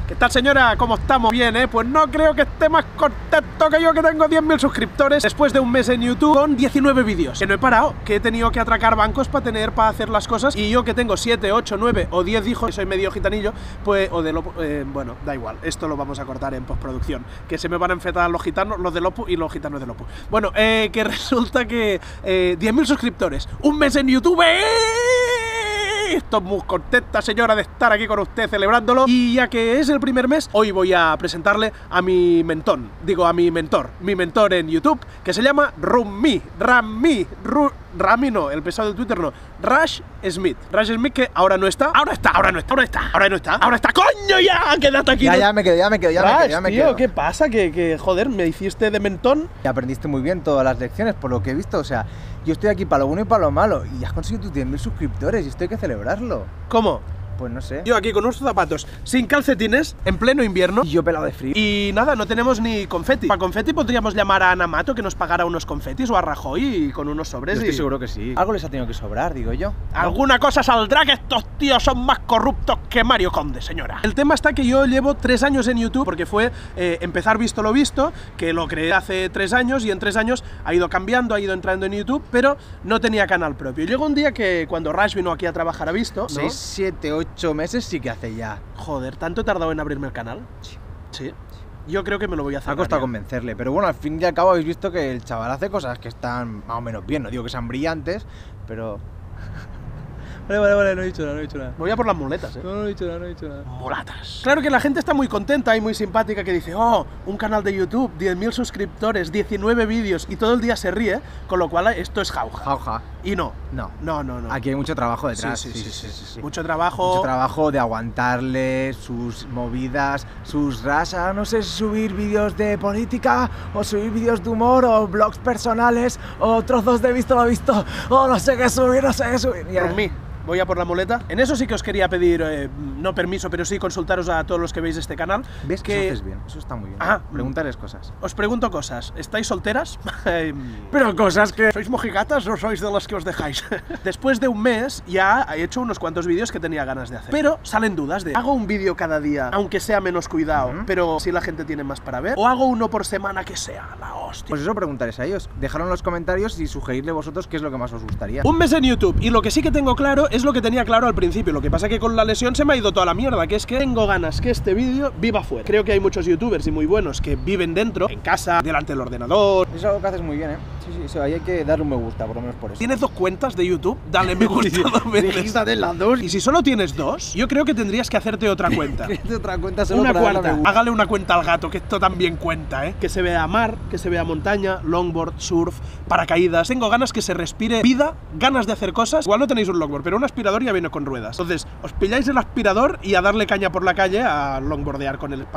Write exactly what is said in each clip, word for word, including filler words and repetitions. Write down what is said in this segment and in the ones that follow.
¿Qué tal, señora? ¿Cómo estamos? Bien, ¿eh? Pues no creo que esté más contento que yo, que tengo diez mil suscriptores después de un mes en YouTube con diecinueve vídeos. Que no he parado, que he tenido que atracar bancos para tener, para hacer las cosas. Y yo que tengo siete, ocho, nueve o diez hijos, y soy medio gitanillo, pues, o de Lopu, eh, bueno, da igual, esto lo vamos a cortar en postproducción. Que se me van a enfetar los gitanos, los de Lopu y los gitanos de Lopu. Bueno, eh, que resulta que eh, diez mil suscriptores, un mes en YouTube, ¡eh! Estoy muy contenta, señora, de estar aquí con usted celebrándolo. Y ya que es el primer mes, hoy voy a presentarle a mi mentón, digo a mi mentor, mi mentor en YouTube, que se llama Rumi, Rami, Ru, Rami no, el pesado de Twitter no, Rush Smith. Rush Smith, que ahora no está, ahora está, ahora no está, ahora está, ahora no está, ahora está, coño, ya, quédate aquí. Ya, ya me quedo, ya me quedo, ya Rush, me quedo, ya me tío, quedo. ¿qué pasa? Que, que, joder, me hiciste de mentón. Y aprendiste muy bien todas las lecciones, por lo que he visto, o sea, yo estoy aquí para lo bueno y para lo malo, y has conseguido tus diez mil suscriptores, y esto hay que celebrarlo. ¿Cómo? Pues no sé. Yo aquí con unos zapatos sin calcetines, en pleno invierno. Y yo pelado de frío. Y nada, no tenemos ni confeti. Para confeti podríamos llamar a Ana Mato que nos pagara unos confetis, o a Rajoy y con unos sobres. Yo estoy y... seguro que sí. Algo les ha tenido que sobrar, digo yo. Alguna cosa saldrá, que estos tíos son más corruptos que Mario Conde, señora. El tema está que yo llevo tres años en YouTube, porque fue eh, empezar visto lo visto, que lo creé hace tres años, y en tres años ha ido cambiando, ha ido entrando en YouTube, pero no tenía canal propio. Llegó un día que cuando Rush vino aquí a trabajar a Visto, ¿no? seis, siete, ocho meses sí que hace ya. Joder, ¿tanto he tardado en abrirme el canal? Sí. Sí. Yo creo que me lo voy a hacer. Me ha costado convencerle, pero bueno, al fin y al cabo habéis visto que el chaval hace cosas que están más o menos bien. No digo que sean brillantes, pero... Vale, vale, vale, no he dicho nada, no he dicho nada. Voy a por las muletas, ¿eh? No, no he dicho nada, no he dicho nada. Mulatas. Claro que la gente está muy contenta y muy simpática, que dice, oh, un canal de YouTube, diez mil suscriptores, diecinueve vídeos, y todo el día se ríe, con lo cual esto es jauja. Jauja. Y no. No. No, no, no. Aquí hay mucho trabajo detrás. Sí, sí, sí, sí, sí, sí, sí. Mucho trabajo. Mucho trabajo de aguantarle sus movidas, sus rasas, no sé, subir vídeos de política, o subir vídeos de humor, o blogs personales, o trozos de visto lo visto, o no sé qué subir, no sé qué subir. Por mí. Voy a por la muleta. En eso sí que os quería pedir, eh, no permiso, pero sí consultaros a todos los que veis este canal. ¿Ves que, que eso haces bien? Eso está muy bien. Ah, Preguntarles cosas. Os pregunto cosas. ¿Estáis solteras? Pero cosas que... ¿Sois mojigatas o sois de las que os dejáis? Después de un mes ya he hecho unos cuantos vídeos que tenía ganas de hacer. Pero salen dudas de, ¿hago un vídeo cada día, aunque sea menos cuidado, uh-huh, pero si la gente tiene más para ver? ¿O hago uno por semana que sea la hostia? Pues eso preguntaréis a ellos. Dejaron en los comentarios y sugerirle vosotros qué es lo que más os gustaría. Un mes en YouTube, y lo que sí que tengo claro es lo que tenía claro al principio. Lo que pasa que con la lesión se me ha ido toda la mierda, que es que tengo ganas que este vídeo viva fuera. Creo que hay muchos youtubers y muy buenos que viven dentro, en casa, delante del ordenador. Eso es algo que haces muy bien, ¿eh? Sí, sí, eso, ahí hay que darle un me gusta, por lo menos por eso. ¿Tienes dos cuentas de YouTube? Dale me gusta dos veces. Regístrate en las dos. Y si solo tienes dos, yo creo que tendrías que hacerte otra cuenta. Créate otra cuenta solo Una para darle cuarta. me gusta. Hágale una cuenta al gato, que esto también cuenta, ¿eh? Que se vea mar, que se vea montaña, longboard, surf, paracaídas. Tengo ganas que se respire vida, ganas de hacer cosas. Igual no tenéis un longboard, pero un aspirador ya viene con ruedas. Entonces, os pilláis el aspirador y a darle caña por la calle a longboardear con el...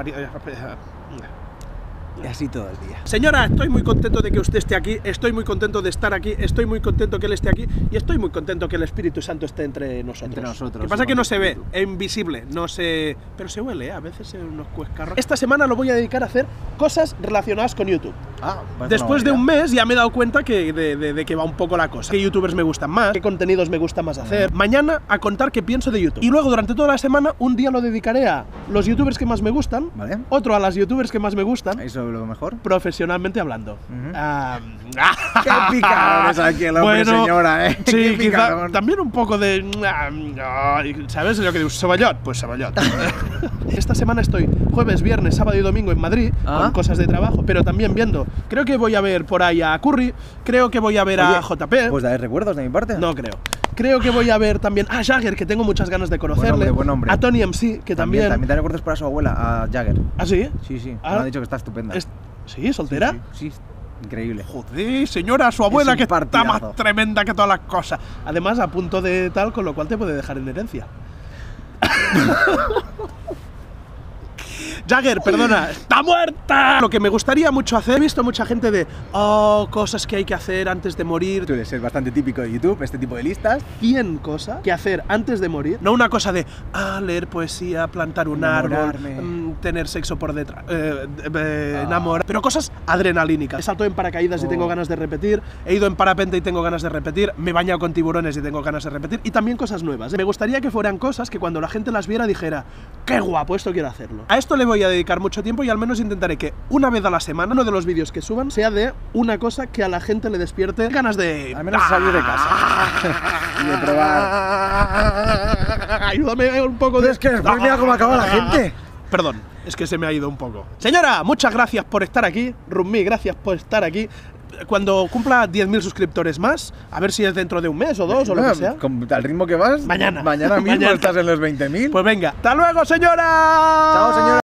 Y así todo el día. Señora, estoy muy contento de que usted esté aquí, estoy muy contento de estar aquí, estoy muy contento que él esté aquí, y estoy muy contento que el Espíritu Santo esté entre nosotros. Entre nosotros. Lo que pasa es que no se ve, es invisible, no se... pero se huele, ¿eh? A veces en unos cuescarros. Esta semana lo voy a dedicar a hacer cosas relacionadas con YouTube. Ah, después de un mes ya me he dado cuenta que de, de, de que va un poco la cosa. Qué youtubers me gustan más, qué contenidos me gusta más hacer. Uh-huh. Mañana a contar qué pienso de YouTube. Y luego durante toda la semana un día lo dedicaré a los youtubers que más me gustan, ¿vale? Otro otro a las youtubers que más me gustan. Eso es lo mejor. Profesionalmente hablando. Uh-huh. um, ¡Qué picador es aquí el hombre, bueno, señora, eh! Sí, quizá también un poco de... ¿sabes lo que digo? Saballot, pues Saballot. Esta semana estoy jueves, viernes, sábado y domingo en Madrid, ¿ah?, con cosas de trabajo, pero también viendo. Creo que voy a ver por ahí a Curry, creo que voy a ver Oye, a J P. Pues dale recuerdos de mi parte. No creo. Creo que voy a ver también a Jagger, que tengo muchas ganas de conocerle. Buen hombre, buen hombre. A Tony M C, que también... También, también te recuerdos para su abuela, a Jagger. ¿Ah, sí? Sí, sí. ¿Ah? Me ha dicho que está estupenda. Es... ¿Sí? ¿Soltera? Sí, sí, sí. Increíble. Joder, señora, su abuela, que partidazo. Está más tremenda que todas las cosas. Además, a punto de tal, con lo cual te puede dejar en herencia. Jagger, perdona, está muerta. Lo que me gustaría mucho hacer, he visto mucha gente de, oh, cosas que hay que hacer antes de morir. Suele ser bastante típico de YouTube, este tipo de listas. cien cosas que hacer antes de morir. No una cosa de, ah, leer poesía, plantar un árbol, mmm, tener sexo por detrás, eh, eh, ah. enamorar. Pero cosas adrenalínicas. He saltado en paracaídas oh. y tengo ganas de repetir. He ido en parapente y tengo ganas de repetir. Me he bañado con tiburones y tengo ganas de repetir. Y también cosas nuevas. Me gustaría que fueran cosas que cuando la gente las viera dijera, qué guapo, esto quiero hacerlo. A esto le voy a dedicar mucho tiempo y al menos intentaré que una vez a la semana, uno de los vídeos que suban, sea de una cosa que a la gente le despierte ganas de... Al menos salir de casa. Y de probar. Ayúdame un poco de... Es que después mira cómo acaba la gente. Perdón, es que se me ha ido un poco. Señora, muchas gracias por estar aquí. Rummi, gracias por estar aquí. Cuando cumpla diez mil suscriptores más, a ver si es dentro de un mes o dos o lo que sea. Con al ritmo que vas, mañana. Mañana mismo mañana. Estás en los veinte mil. Pues venga, ¡hasta luego, señora! Chao, señora.